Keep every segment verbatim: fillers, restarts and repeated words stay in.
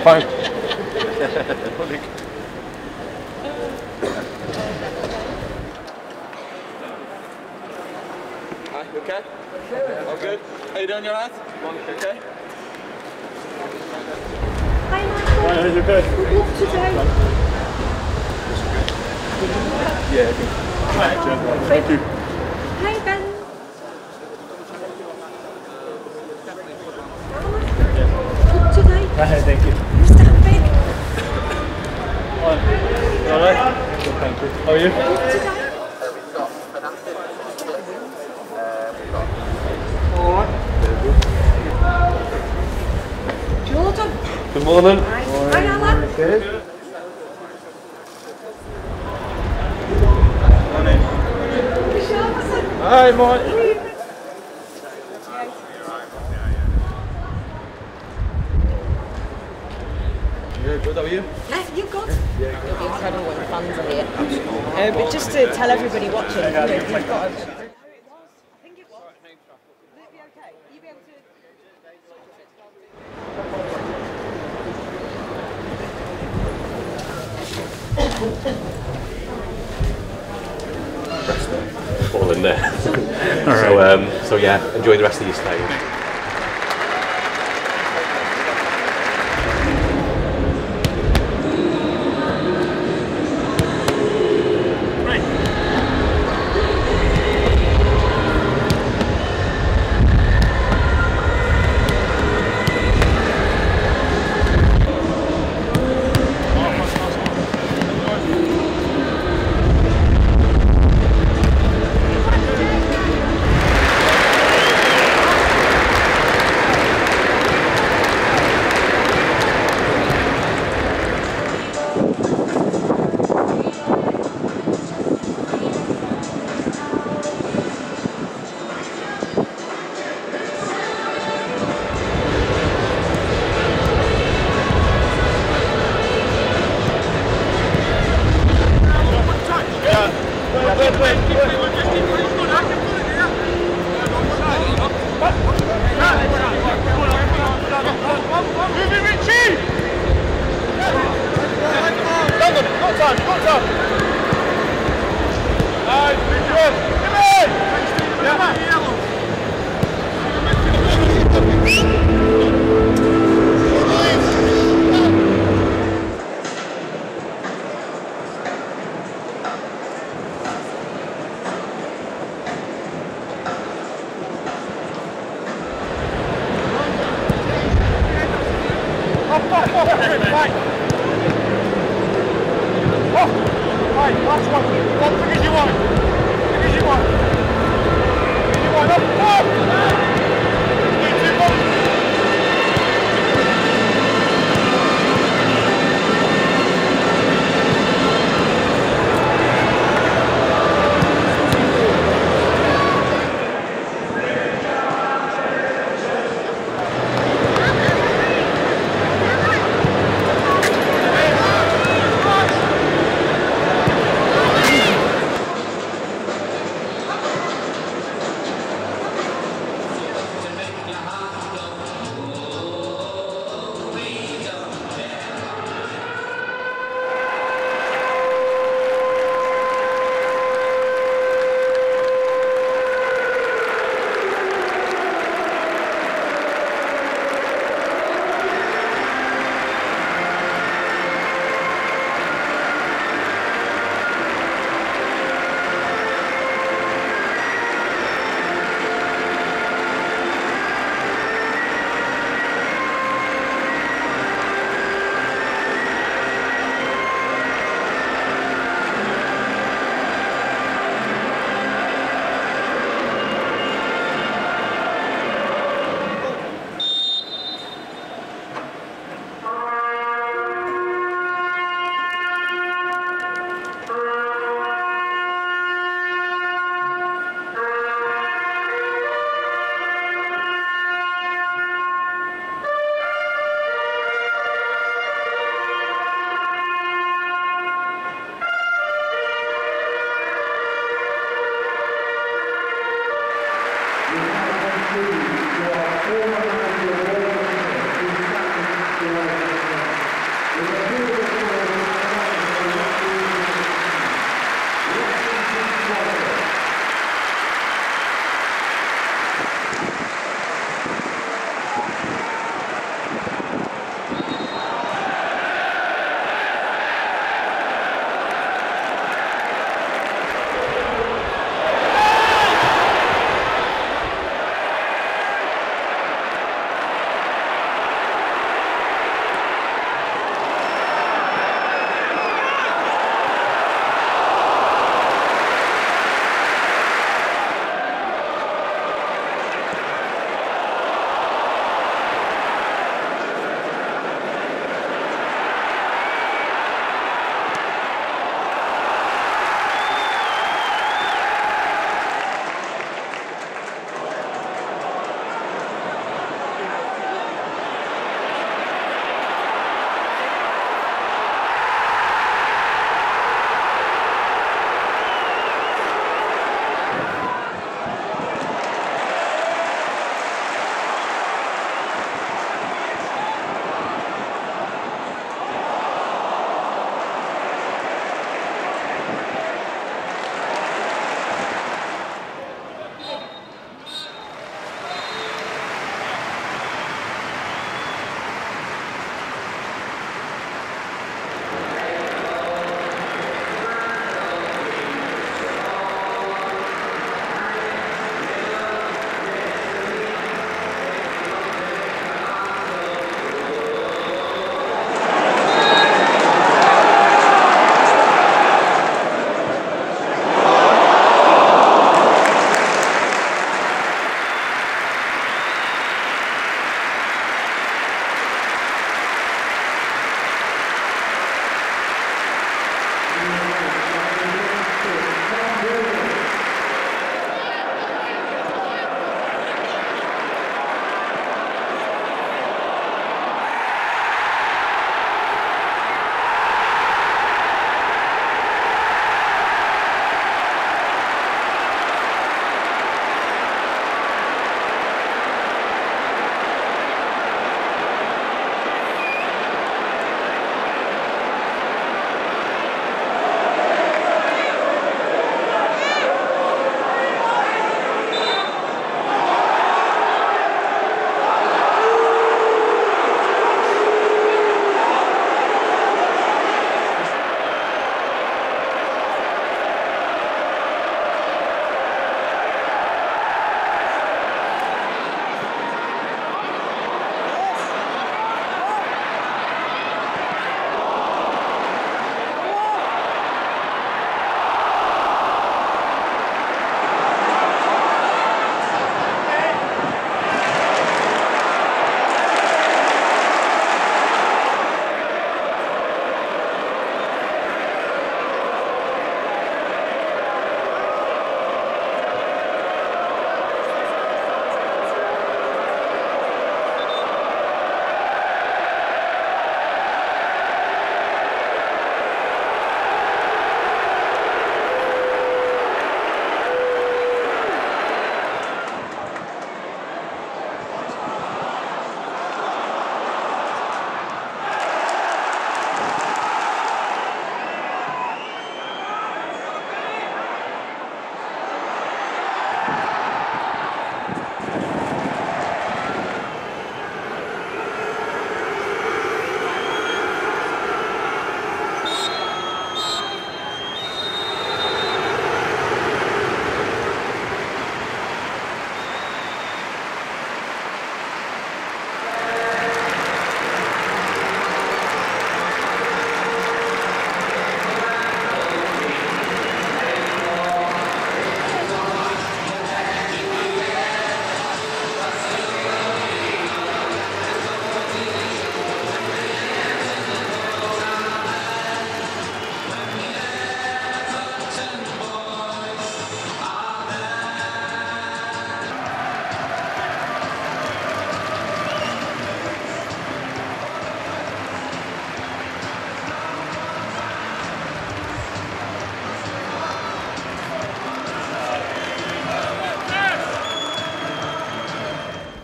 Fine. Hi, you okay? All good? How you doing, your lad? Okay? Hi Michael. Hi, are you okay? Good luck today. Yeah, good. Thank you. Hi Ben. Good today. Hi, thank you. Mister Big. Alright? Good, thank you. How are you? Good today. Alright. Jordan. Good morning. Hi. Hi Alan. Hi, Mike. Yeah, good, how are you? Yeah, you good? It'll be incredible when the fans are here. Uh, but just to tell everybody watching, you know, you've got a... All in there. All right. So, um, so yeah, enjoy the rest of your stay.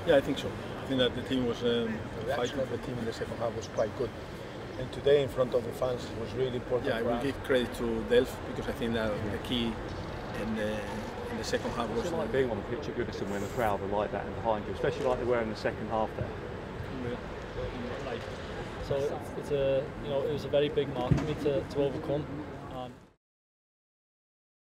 Yeah, I think so. I think that the team was um, The reaction of the team in the second half was quite good. And today, in front of the fans, was really important. Yeah, I for will us. give credit to Delph because I think that the key in the, in the second half was. What's it like being on the pitch at Goodison when the crowd are like that and behind you, especially like they were in the second half there? Like, so it's, it's a, you know, it was a very big mark for me to, to overcome.